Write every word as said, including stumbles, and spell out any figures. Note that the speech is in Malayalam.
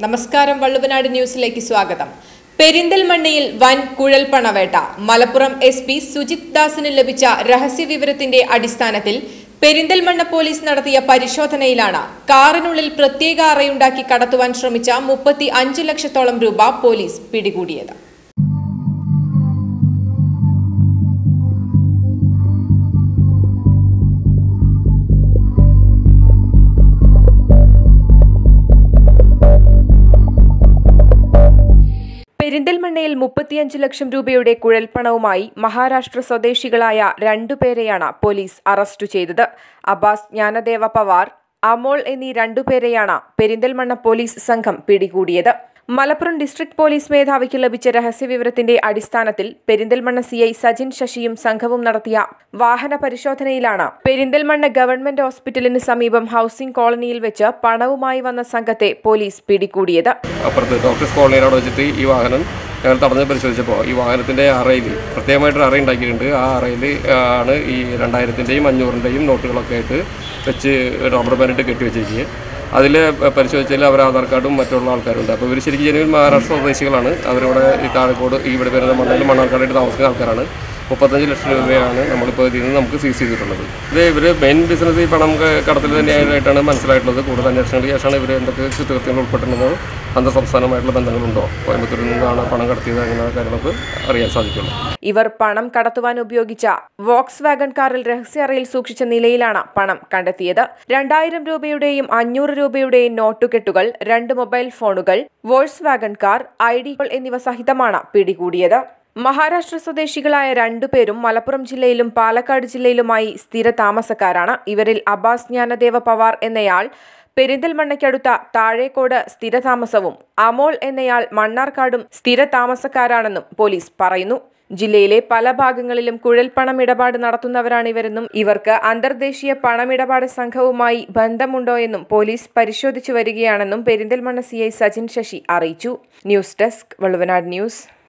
നമസ്കാരം, വള്ളുവനാട് ന്യൂസിലേക്ക് സ്വാഗതം. പെരിന്തൽമണ്ണയിൽ വൻ കുഴൽപ്പണവേട്ട. മലപ്പുറം എസ് പി സുജിത് ദാസിന് ലഭിച്ച രഹസ്യ വിവരത്തിന്റെ അടിസ്ഥാനത്തിൽ പെരിന്തൽമണ്ണ പോലീസ് നടത്തിയ പരിശോധനയിലാണ് കാറിനുള്ളിൽ പ്രത്യേക അറയുണ്ടാക്കി കടത്തുവാൻ ശ്രമിച്ച മുപ്പത്തി അഞ്ച് ലക്ഷത്തോളം രൂപ പോലീസ് പിടികൂടിയത്. പെരിന്തൽമണ്ണയിൽ മുപ്പത്തിയഞ്ച് ലക്ഷം രൂപയുടെ കുഴൽപ്പണവുമായി മഹാരാഷ്ട്ര സ്വദേശികളായ രണ്ടുപേരെയാണ് പോലീസ് അറസ്റ്റ് ചെയ്തത്. അബ്ബാസ് ജ്ഞാനദേവ പവാർ, അമോൾ എന്നീ രണ്ടുപേരെയാണ് പെരിന്തൽമണ്ണ പോലീസ് സംഘം പിടികൂടിയത്. മലപ്പുറം ഡിസ്ട്രിക്ട് പോലീസ് മേധാവിക്ക് ലഭിച്ച രഹസ്യവിവരത്തിന്റെ അടിസ്ഥാനത്തിൽ പെരിന്തൽമണ്ണ സി ഐ സജിൻ ശശിയും സംഘവും നടത്തിയ വാഹന പരിശോധനയിലാണ് പെരിന്തൽമണ്ണ ഗവൺമെന്റ് ഹോസ്പിറ്റലിന് സമീപം ഹൌസിംഗ് കോളനിയിൽ വെച്ച് പണവുമായി വന്ന സംഘത്തെ പോലീസ് പിടികൂടിയത്. അപ്പുറത്ത് ഡോക്ടേഴ്സ് കോളനിയോട് വെച്ചിട്ട് ഈ വാഹനം ഞങ്ങൾ തടഞ്ഞ് പരിശോധിച്ചപ്പോൾ ഈ വാഹനത്തിൻ്റെ അറയിൽ പ്രത്യേകമായിട്ടൊരു അറ ഉണ്ടാക്കിയിട്ടുണ്ട്. ആ അറയിൽ ആണ് ഈ രണ്ടായിരത്തിൻ്റെയും അഞ്ഞൂറിൻ്റെയും നോട്ടുകളൊക്കെ ആയിട്ട് വെച്ച് റബ്ബർ ബാൻഡിട്ട് കെട്ടി വെച്ചിരിക്കുക. അതിൽ പരിശോധിച്ചാൽ അവർ ആധാർ കാർഡും മറ്റുള്ള ആൾക്കാരുണ്ട്. അപ്പോൾ ഇവർ ശരിക്കും ജനുവിൻ മഹാരാഷ്ട്ര സ്വദേശികളാണ്. അവരിവിടെ ഈ താഴെക്കോട് ഇവിടെ വരുന്ന മണ്ണയിൽ മണ്ണാർക്കാടായിട്ട് താമസിക്കുന്ന ആൾക്കാരാണ്. മുപ്പത്തഞ്ച് ലക്ഷം രൂപയാണ് നമ്മളിപ്പോൾ ഇതിൽ നിന്ന് നമുക്ക് സീസ് ചെയ്തിട്ടുള്ളത്. ഇത് ഇവർ മെയിൻ ബിസിനസ് ഈ പണം കടത്തിൽ തന്നെയായിട്ടാണ് മനസ്സിലായിട്ടുള്ളത്. കൂടുതൽ അന്വേഷണങ്ങൾക്ക് ശേഷമാണ് ഇവർ എന്തൊക്കെ കുറ്റകൃത്യങ്ങൾ ഉൾപ്പെട്ടിട്ടുണ്ടോ, അന്തർ സംസ്ഥാനമായിട്ടുള്ള ബന്ധങ്ങളുണ്ടോ, കോയമ്പത്തൂരിൽ നിന്നാണ് പണം കടത്തിയത്, അങ്ങനെ കാര്യങ്ങൾക്ക് അറിയാൻ സാധിക്കുള്ളൂ. ഇവർ പണം കടത്തുവാൻ ഉപയോഗിച്ച വോക്സ് വാഗൺ കാറിൽ രഹസ്യ അറയിൽ സൂക്ഷിച്ച നിലയിലാണ് പണം കണ്ടെത്തിയത്. രണ്ടായിരം രൂപയുടെയും അഞ്ഞൂറ് രൂപയുടെയും നോട്ടുകെട്ടുകൾ, രണ്ട് മൊബൈൽ ഫോണുകൾ, Volkswagen car, I D എന്നിവ സഹിതമാണ് പിടികൂടിയത്. മഹാരാഷ്ട്ര സ്വദേശികളായ രണ്ടുപേരും മലപ്പുറം ജില്ലയിലും പാലക്കാട് ജില്ലയിലുമായി സ്ഥിര താമസക്കാരാണ്. ഇവരിൽ അബ്ബാസ് ജ്ഞാനദേവ പവാർ എന്നയാൾ പെരിന്തൽമണ്ണയ്ക്കടുത്ത താഴേക്കോട് സ്ഥിരതാമസവും അമോൾ എന്നയാൾ മണ്ണാർക്കാടും സ്ഥിര താമസക്കാരാണെന്നും പോലീസ് പറയുന്നു. ജില്ലയിലെ പല ഭാഗങ്ങളിലും കുഴൽപ്പണം ഇടപാട് നടത്തുന്നവരാണിവരെന്നും ഇവർക്ക് അന്തർദേശീയ പണമിടപാട് സംഘവുമായി ബന്ധമുണ്ടോ എന്നും പോലീസ് പരിശോധിച്ചു വരികയാണെന്നും പെരിന്തൽമണ്ണ സി ഐ സജിൻ ശശി അറിയിച്ചു. News desk, Valluvanad news.